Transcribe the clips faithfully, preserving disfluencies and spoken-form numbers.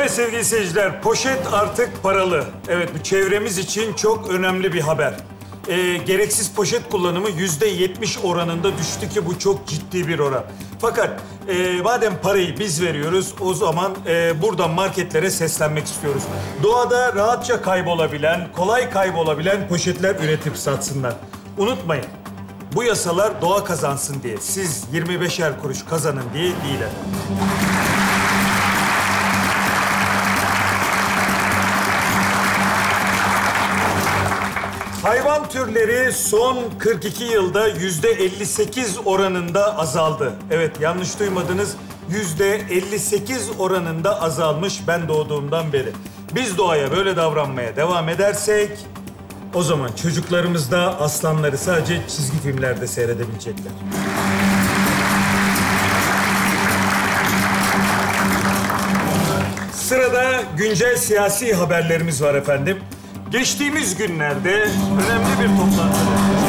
Evet sevgili seyirciler, poşet artık paralı. Evet, bu çevremiz için çok önemli bir haber. Ee, gereksiz poşet kullanımı yüzde yetmiş oranında düştü ki bu çok ciddi bir oran. Fakat e, madem parayı biz veriyoruz, o zaman e, buradan marketlere seslenmek istiyoruz. Doğada rahatça kaybolabilen, kolay kaybolabilen poşetler üretip satsınlar. Unutmayın, bu yasalar doğa kazansın diye, siz yirmi beşer kuruş kazanın diye değil efendim. Hayvan türleri son kırk iki yılda yüzde elli sekiz oranında azaldı. Evet, yanlış duymadınız. Yüzde elli sekiz oranında azalmış ben doğduğumdan beri. Biz doğaya böyle davranmaya devam edersek, o zaman çocuklarımız da aslanları sadece çizgi filmlerde seyredebilecekler. Sırada güncel siyasi haberlerimiz var efendim. Geçtiğimiz günlerde önemli bir toplantı.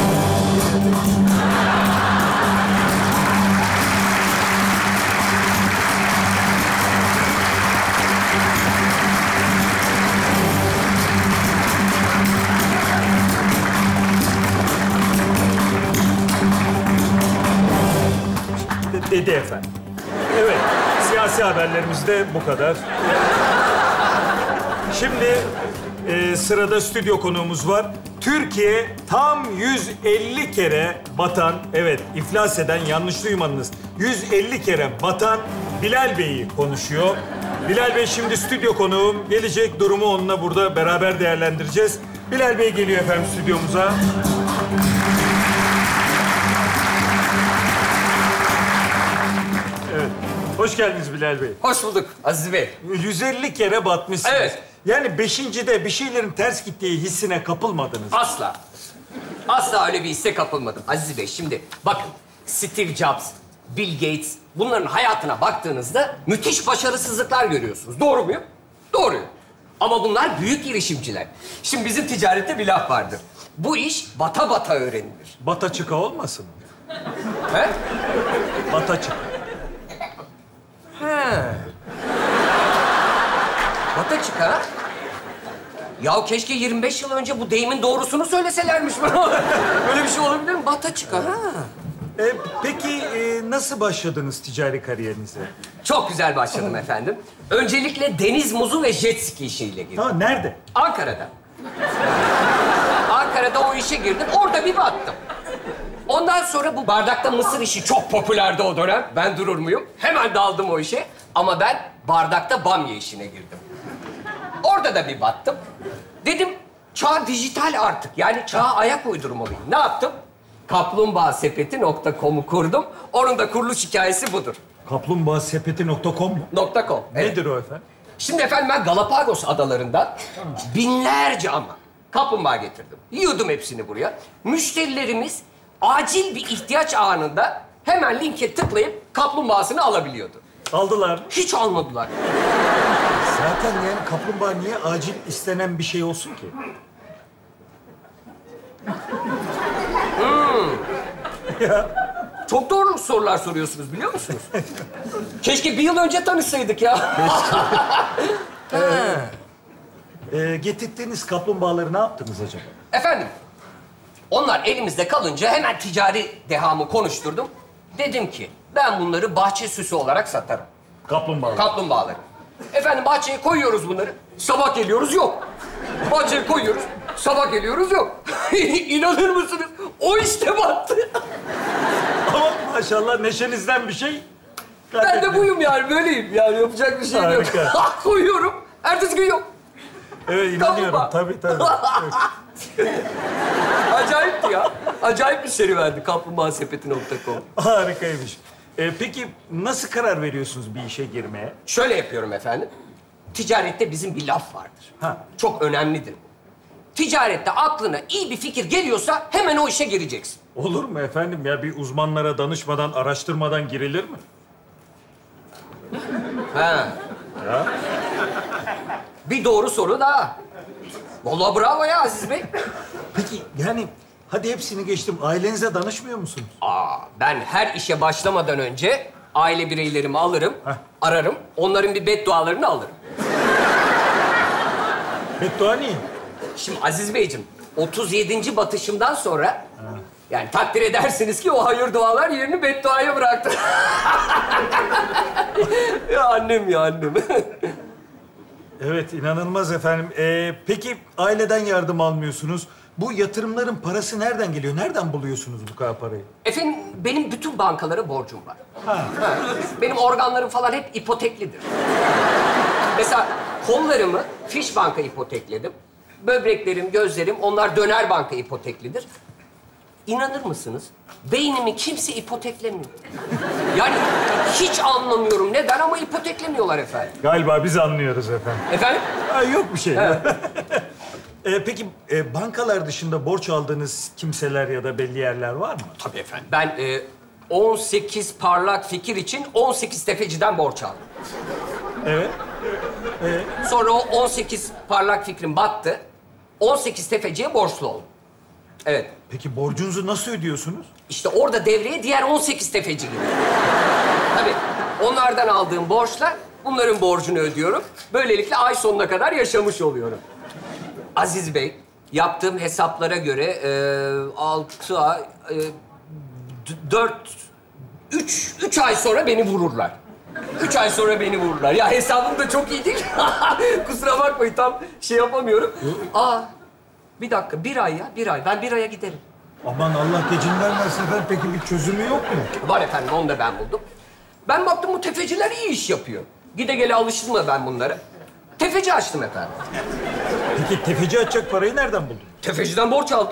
Dedi efendim. Evet, siyasi haberlerimiz de bu kadar. Şimdi e, sırada stüdyo konuğumuz var. Türkiye tam yüz elli kere batan, evet iflas eden, yanlış duymadınız, yüz elli kere batan Bilal Bey'i konuşuyor. Bilal Bey şimdi stüdyo konuğum. Gelecek durumu onunla burada beraber değerlendireceğiz. Bilal Bey geliyor efendim stüdyomuza. Evet. Hoş geldiniz Bilal Bey. Hoş bulduk Aziz Bey. yüz elli kere batmışsınız. Evet. Yani beşincide bir şeylerin ters gittiği hissine kapılmadınız. Asla. Asla öyle bir hisse kapılmadım Aziz Bey. Şimdi bakın, Steve Jobs, Bill Gates, bunların hayatına baktığınızda müthiş başarısızlıklar görüyorsunuz. Doğru muyum? Doğruyum. Ama bunlar büyük girişimciler. Şimdi bizim ticarette bir laf vardır. Bu iş bata bata öğrenilir. Bata çıka olmasın? He? Bata çıka. He. Bata çıka. Ya keşke yirmi beş yıl önce bu deyimin doğrusunu söyleselermiş bana. Böyle bir şey olabilir mi? Bata çıka. Ha. E, peki e, nasıl başladınız ticari kariyerinize? Çok güzel başladım efendim. Öncelikle deniz muzu ve jet ski işiyle girdim. Ha, nerede? Ankara'da. Ankara'da o işe girdim. Orada bir battım. Ondan sonra bu bardakta mısır işi çok popülerdi o dönem. Ben durur muyum? Hemen daldım o işe. Ama ben bardakta bamya işine girdim. Orada da bir battım. Dedim, çağ dijital artık. Yani çağa ayak uydurmalıyım. Ne yaptım? kaplumbağa sepeti nokta com'u kurdum. Onun da kuruluş hikayesi budur. kaplumbağa sepeti nokta com mu? Nokta .com. Evet. Nedir o efendim? Şimdi efendim ben Galapagos adalarından binlerce ama kaplumbağa getirdim. Yiyordum hepsini buraya. Müşterilerimiz acil bir ihtiyaç anında hemen linke tıklayıp kaplumbağasını alabiliyordu. Aldılar mı? Hiç almadılar. Zaten yani kaplumbağa niye acil istenen bir şey olsun ki? Hmm. Ya. Çok doğru sorular soruyorsunuz biliyor musunuz? Keşke bir yıl önce tanışsaydık ya. ee, e, getirdiğiniz kaplumbağaları ne yaptınız acaba? Efendim, onlar elimizde kalınca hemen ticari dehamı konuşturdum. Dedim ki, ben bunları bahçe süsü olarak satarım. Kaplumbağalar. Kaplumbağaları. Efendim bahçeye koyuyoruz bunları. Sabah geliyoruz yok. Bahçeye koyuyoruz. Sabah geliyoruz yok. İnanır mısınız? O işte battı. Ama maşallah neşenizden bir şey. Ben de buyum yani, böyleyim. Yani yapacak bir şey yok. Koyuyorum. Ertesi gün yok. Evet, inanıyorum. Tabii, tabii. Evet. Acayipti ya. Acayip bir serüvendi kaplumbağa sepeti nokta com. Harikaymış. Ee, peki nasıl karar veriyorsunuz bir işe girmeye? Şöyle yapıyorum efendim. Ticarette bizim bir laf vardır. Ha. Çok önemlidir. Ticarette aklına iyi bir fikir geliyorsa hemen o işe gireceksin. Olur mu efendim ya? Bir uzmanlara danışmadan, araştırmadan girilir mi? Ha. Ya. Bir doğru soru daha. Vallahi bravo ya Aziz Bey. Peki yani hadi hepsini geçtim. Ailenize danışmıyor musunuz? Aa, ben her işe başlamadan önce aile bireylerimi alırım, Heh. ararım. Onların bir beddualarını alırım. Beddua niye? Şimdi Aziz Beyciğim, otuz yedinci batışımdan sonra... Ha. Yani takdir edersiniz ki o hayır dualar yerini bedduaya bıraktı. Ya annem ya annem. Evet, inanılmaz efendim. Ee, peki aileden yardım almıyorsunuz. Bu yatırımların parası nereden geliyor? Nereden buluyorsunuz bu kadar parayı? Efendim, benim bütün bankalara borcum var. Ha. Ha. Benim organlarım falan hep ipoteklidir. Mesela kollarımı Fiş Banka ipotekledim. Böbreklerim, gözlerim, onlar Döner Banka ipoteklidir. İnanır mısınız? Beynimi kimse ipoteklemiyor. Yani hiç anlamıyorum neden ama ipoteklemiyorlar efendim. Galiba biz anlıyoruz efendim. Efendim? Ha, yok bir şey. Evet. Ee, peki e, bankalar dışında borç aldığınız kimseler ya da belli yerler var mı? Tabii efendim. Ben e, on sekiz parlak fikir için on sekiz tefeciden borç aldım. Evet. Sonra o on sekiz parlak fikrim battı. on sekiz tefeciye borçlu oldum. Evet. Peki borcunuzu nasıl ödüyorsunuz? İşte orada devreye diğer on sekiz tefeci giriyor. Tabii onlardan aldığım borçla bunların borcunu ödüyorum. Böylelikle ay sonuna kadar yaşamış oluyorum. Aziz Bey, yaptığım hesaplara göre e, altı ay, e, dört, üç, üç ay sonra beni vururlar. Üç ay sonra beni vururlar. Ya hesabım da çok iyi değil. Kusura bakmayın, tam şey yapamıyorum. Aa, bir dakika, bir ay ya, bir ay. Ben bir aya giderim. Aman Allah gecinden versin efendim. Peki bir çözümü yok mu? Var efendim, onu da ben buldum. Ben baktım bu tefeciler iyi iş yapıyor. Gide gele alıştım da ben bunlara. Tefeci açtım efendim. Peki tefeci açacak parayı nereden buldun? Tefeciden borç aldım.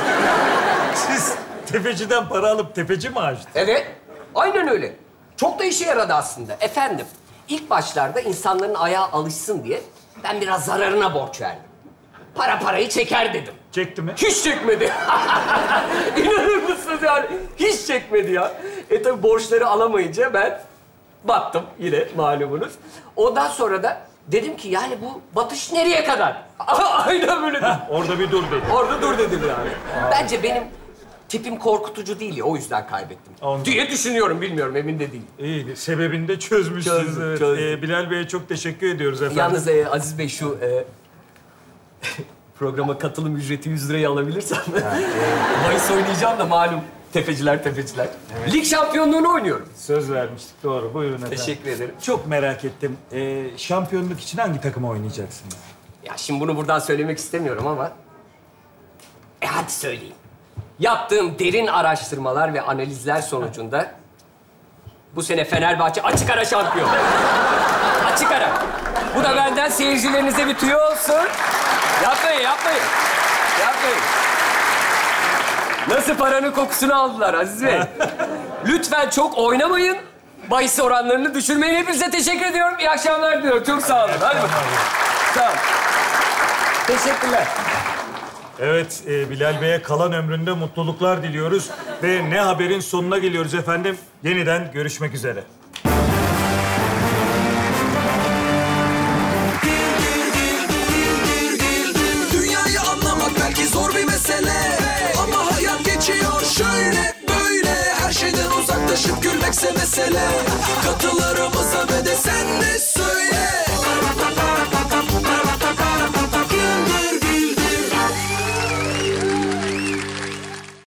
Siz tefeciden para alıp tefeci mi açtınız? Evet, aynen öyle. Çok da işe yaradı aslında. Efendim, ilk başlarda insanların ayağa alışsın diye ben biraz zararına borç verdim. Para parayı çeker dedim. Çekti mi? Hiç çekmedi. İnanır mısınız yani? Hiç çekmedi ya. E tabii borçları alamayınca ben battım yine malumunuz. Ondan sonra da dedim ki yani bu batış nereye kadar? Aynen böyle dedim. Orada bir dur dedi. Orada dur dedim yani. Bence benim tipim korkutucu değil ya, o yüzden kaybettim. Ondan. Diye düşünüyorum, bilmiyorum, emin de değilim. İyi, sebebini de çözmüşsünüz. Çözdüm, Evet. çözdüm. Ee, Bilal Bey'e çok teşekkür ediyoruz efendim. Yalnız e, Aziz Bey şu e, programa katılım ücreti yüz lirayı alabilirsem. Mayıs oynayacağım da malum. Tefeciler, tefeciler. Evet. Lig şampiyonluğunu oynuyorum. Söz vermiştik, doğru. Buyurun efendim. Teşekkür ederim. Çok merak ettim. Ee, şampiyonluk için hangi takıma oynayacaksınız? Ya şimdi bunu buradan söylemek istemiyorum ama... E hadi söyleyeyim. Yaptığım derin araştırmalar ve analizler sonucunda... bu sene Fenerbahçe açık ara şampiyon. Açık ara. Bu da benden seyircilerinize bir tüyo olsun. Yapmayın, yapmayın. Yapmayın. Nasıl paranın kokusunu aldılar Aziz Bey? Lütfen çok oynamayın. Bahis oranlarını düşürmeyin. Hepinize teşekkür ediyorum. İyi akşamlar diliyorum. Çok sağ olun. Hadi bakalım. Sağ olun. Teşekkürler. Evet, e, Bilal Bey'e kalan ömründe mutluluklar diliyoruz. Ve Ne Haber'in sonuna geliyoruz efendim. Yeniden görüşmek üzere. Dünyayı anlamak belki zor bir mesele, ama hayat geçiyor şöyle böyle. Her şeyden uzaklaşıp gülmekse mesele. Katılır